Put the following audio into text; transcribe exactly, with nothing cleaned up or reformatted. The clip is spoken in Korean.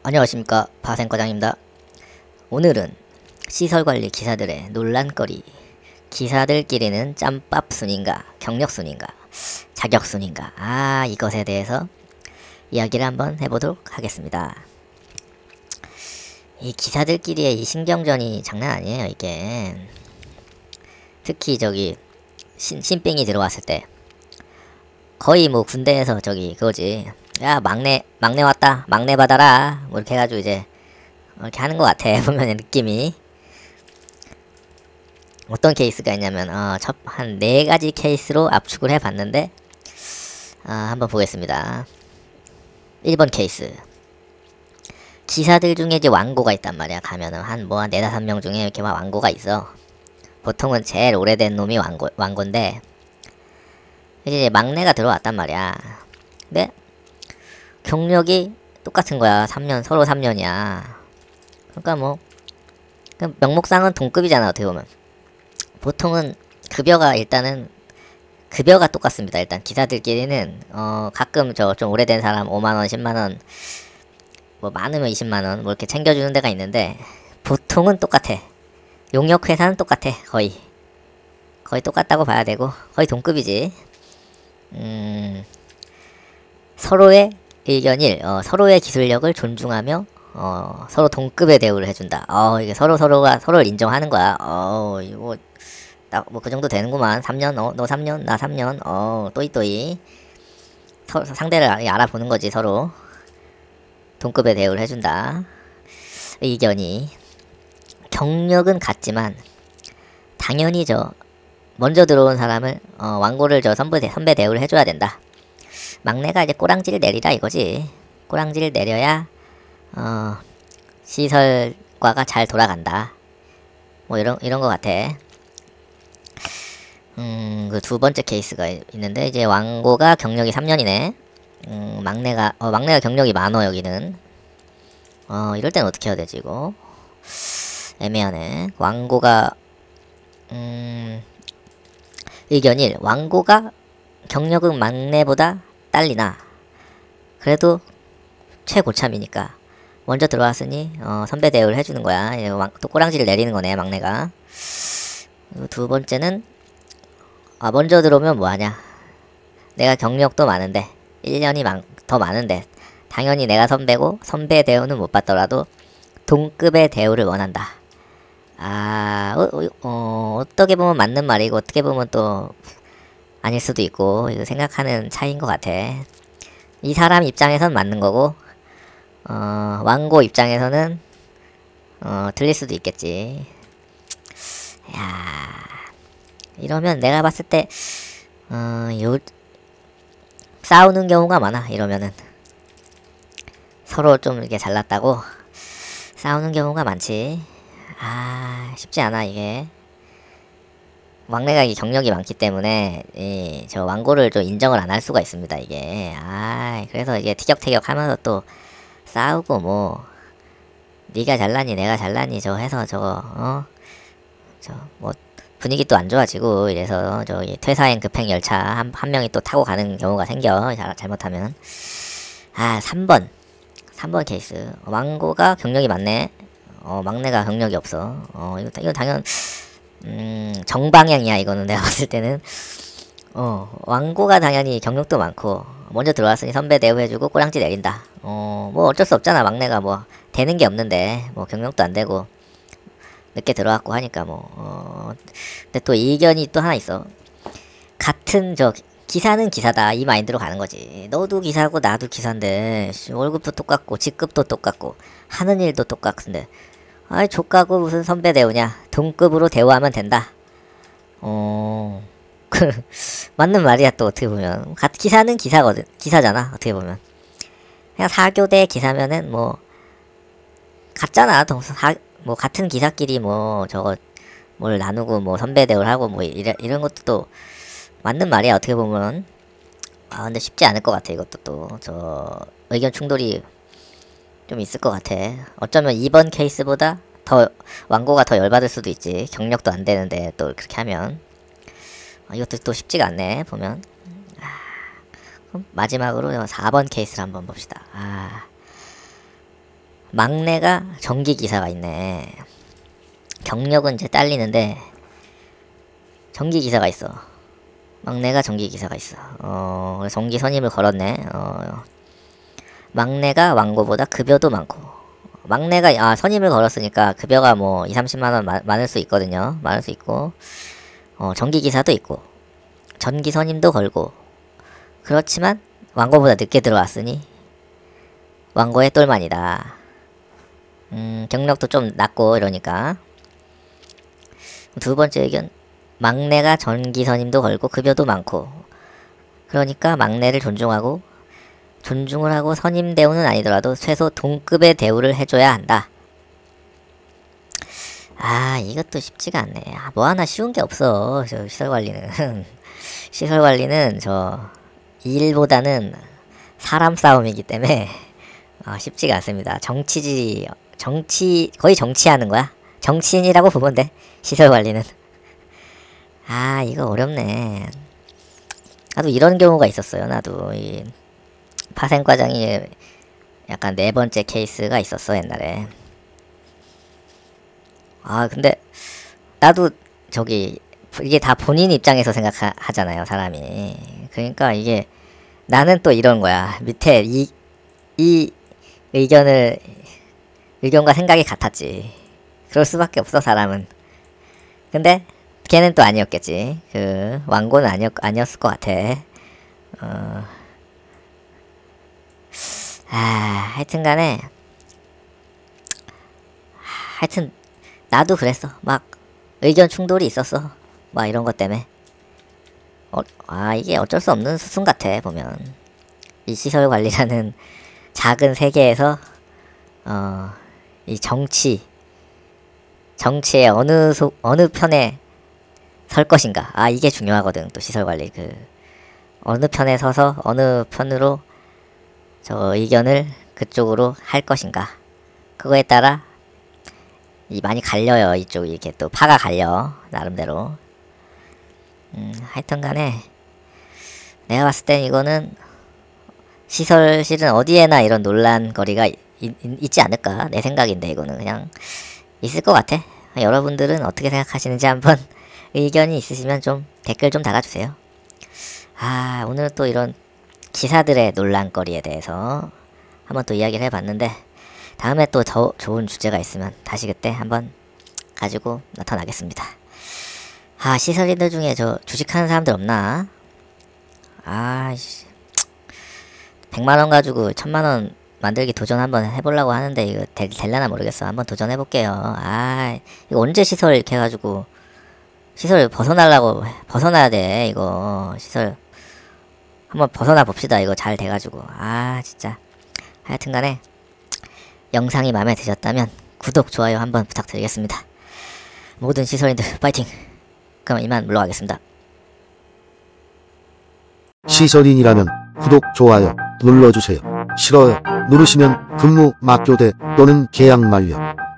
안녕하십니까, 바센과장입니다. 오늘은 시설관리 기사들의 논란거리, 기사들끼리는 짬밥순인가 경력순인가 자격순인가, 아 이것에 대해서 이야기를 한번 해보도록 하겠습니다. 이 기사들끼리의 이 신경전이 장난 아니에요. 이게 특히 저기 신, 신빙이 들어왔을 때 거의 뭐 군대에서 저기 그거지, 야 막내 막내 왔다, 막내 받아라, 뭐 이렇게 해가지고 이제 이렇게 하는 것 같아. 보면 느낌이 어떤 케이스가 있냐면 어, 첫 한 네 가지 케이스로 압축을 해봤는데, 아, 한번 보겠습니다. 일 번 케이스, 기사들 중에 이제 왕고가 있단 말이야. 가면은 한 뭐 한 네다섯 명 중에 이렇게 막 왕고가 있어. 보통은 제일 오래된 놈이 왕고, 왕고인데 이제 막내가 들어왔단 말이야. 근데 경력이 똑같은 거야. 삼 년, 서로 삼 년이야. 그러니까 뭐 명목상은 동급이잖아. 어떻게 보면 보통은 급여가 일단은 급여가 똑같습니다. 일단 기사들끼리는 어 가끔 저 좀 오래된 사람 오만원, 십만원, 뭐 많으면 이십만원 뭐 이렇게 챙겨주는 데가 있는데 보통은 똑같아. 용역회사는 똑같아. 거의 거의 똑같다고 봐야 되고 거의 동급이지. 음 서로의 의견 일, 어, 서로의 기술력을 존중하며 어, 서로 동급의 대우를 해준다. 어, 이게 서로 서로가 서로를 인정하는 거야. 어, 이거 나 뭐 그 정도 되는구만. 삼 년, 어, 너 삼 년, 나 삼 년, 어, 또이또이 서, 상대를 알아보는 거지. 서로 동급의 대우를 해준다. 의견이 경력은 같지만 당연히 저 먼저 들어온 사람을 어, 왕고를 저 선배 선배 대우를 해줘야 된다. 막내가 이제 꼬랑지를 내리라 이거지. 꼬랑지를 내려야 어, 시설과가 잘 돌아간다. 뭐 이런 이런 거 같아. 음, 그 두 번째 케이스가 있는데 이제 왕고가 경력이 삼 년이네. 음, 막내가 어, 막내가 경력이 많어 여기는. 어, 이럴 땐 어떻게 해야 되지 이거? 애매하네. 왕고가 음, 의견 일, 왕고가 경력은 막내보다 딸리나 그래도 최고참이니까 먼저 들어왔으니 어, 선배 대우를 해주는 거야. 또 꼬랑지를 내리는 거네 막내가. 두 번째는 아, 먼저 들어오면 뭐하냐, 내가 경력도 많은데 일 년이 많, 더 많은데 당연히 내가 선배고 선배 대우는 못 받더라도 동급의 대우를 원한다. 아, 어, 어, 어, 어떻게 보면 맞는 말이고 어떻게 보면 또 아닐 수도 있고, 이거 생각하는 차이인 것 같아. 이 사람 입장에선 맞는 거고 어, 왕고 입장에서는 어, 틀릴 수도 있겠지. 야, 이러면 내가 봤을 때 어, 요 싸우는 경우가 많아. 이러면은 서로 좀 이렇게 잘났다고 싸우는 경우가 많지. 아, 쉽지 않아 이게. 막내가 이 경력이 많기 때문에 이 저 왕고를 좀 인정을 안 할 수가 있습니다 이게. 아, 그래서 이게 티격태격 하면서 또 싸우고 뭐 네가 잘나니 내가 잘나니 저 해서 저거 어 저 뭐 분위기 또 안 좋아지고 이래서 저기 퇴사행 급행 열차 한, 한 명이 또 타고 가는 경우가 생겨. 잘, 잘못하면. 아, 삼 번 삼 번 케이스, 왕고가 경력이 많네. 어, 막내가 경력이 없어. 어, 이거 이거 당연 음, 정방향이야 이거는. 내가 봤을 때는 어, 왕고가 당연히 경력도 많고 먼저 들어왔으니 선배 대우해주고 꼬랑지 내린다. 어, 뭐 어쩔 수 없잖아. 막내가 뭐 되는 게 없는데 뭐 경력도 안 되고 늦게 들어왔고 하니까 뭐. 어, 근데 또 의견이 또 하나 있어. 같은 저 기사는 기사다 이 마인드로 가는 거지. 너도 기사고 나도 기사인데 월급도 똑같고 직급도 똑같고 하는 일도 똑같은데 아이 족가고 무슨 선배 대우냐, 동급으로 대우하면 된다. 어, 그 맞는 말이야. 또 어떻게 보면 기사는 기사거든. 기사잖아 어떻게 보면. 그냥 사교대 기사면은 뭐 같잖아. 사, 뭐 같은 기사끼리 뭐 저거 뭘 나누고 뭐 선배 대우를 하고 뭐 이래, 이런 것도 또 맞는 말이야 어떻게 보면. 아, 근데 쉽지 않을 것 같아. 이것도 또 저 의견 충돌이 좀 있을 것 같아. 어쩌면 이번 케이스보다 더 왕고가 더 열받을 수도 있지. 경력도 안 되는데 또 그렇게 하면. 아, 이것도 또 쉽지가 않네 보면. 아, 그럼 마지막으로 사 번 케이스를 한번 봅시다. 아, 막내가 전기기사가 있네. 경력은 이제 딸리는데 전기기사가 있어. 막내가 전기기사가 있어. 어, 전기 선임을 걸었네. 어, 막내가 왕고보다 급여도 많고. 막내가, 아, 선임을 걸었으니까 급여가 뭐, 이, 삼십만원 많을 수 있거든요. 많을 수 있고. 어, 전기기사도 있고. 전기 선임도 걸고. 그렇지만, 왕고보다 늦게 들어왔으니, 왕고의 똘만이다. 음, 경력도 좀 낮고, 이러니까. 두 번째 의견. 막내가 전기 선임도 걸고, 급여도 많고. 그러니까, 막내를 존중하고, 존중을 하고 선임 대우는 아니더라도 최소 동급의 대우를 해줘야 한다. 아, 이것도 쉽지가 않네. 아, 뭐 하나 쉬운 게 없어. 저 시설관리는. 시설관리는 저 일보다는 사람 싸움이기 때문에 어, 쉽지가 않습니다. 정치지, 정치, 거의 정치하는 거야. 정치인이라고 보면 돼. 시설관리는. 아, 이거 어렵네. 나도 이런 경우가 있었어요. 나도 이 파생과장이 약간 네 번째 케이스가 있었어, 옛날에. 아, 근데 나도 저기 이게 다 본인 입장에서 생각하잖아요, 사람이. 그러니까 이게 나는 또 이런 거야. 밑에 이, 이 의견을 의견과 생각이 같았지. 그럴 수밖에 없어, 사람은. 근데 걔는 또 아니었겠지. 그 왕고는 아니었 아니었을 것 같아. 어. 아, 하여튼 간에, 하여튼, 나도 그랬어. 막, 의견 충돌이 있었어. 막 이런 것 때문에. 어, 아, 이게 어쩔 수 없는 수순 같아, 보면. 이 시설 관리라는 작은 세계에서, 어, 이 정치, 정치의 어느 소, 어느 편에 설 것인가. 아, 이게 중요하거든, 또 시설 관리. 그, 어느 편에 서서, 어느 편으로 저 의견을 그쪽으로 할 것인가. 그거에 따라 이 많이 갈려요. 이쪽이 이렇게 또 파가 갈려. 나름대로. 음, 하여튼 간에 내가 봤을 땐 이거는 시설실은 어디에나 이런 논란거리가 있, 있, 있지 않을까. 내 생각인데 이거는 그냥 있을 것 같아. 여러분들은 어떻게 생각하시는지 한번 의견이 있으시면 좀 댓글 좀 달아주세요. 아, 오늘은 또 이런 기사들의 논란거리에 대해서 한번 또 이야기를 해봤는데 다음에 또 더 좋은 주제가 있으면 다시 그때 한번 가지고 나타나겠습니다. 아, 시설인들 중에 저 주식하는 사람들 없나? 아이씨, 백만원 가지고 천만원 만들기 도전 한번 해보려고 하는데 이거 될, 될려나 모르겠어. 한번 도전해볼게요. 아, 이거 언제 시설 이렇게 해가지고 시설 벗어나려고 벗어나야 돼. 이거 시설 한번 벗어나 봅시다. 이거 잘 돼가지고. 아, 진짜. 하여튼 간에 영상이 마음에 드셨다면 구독, 좋아요 한번 부탁드리겠습니다. 모든 시설인들 파이팅! 그럼 이만 물러가겠습니다. 시설인이라면 구독, 좋아요 눌러주세요. 싫어요 누르시면 근무 막교대 또는 계약 만료.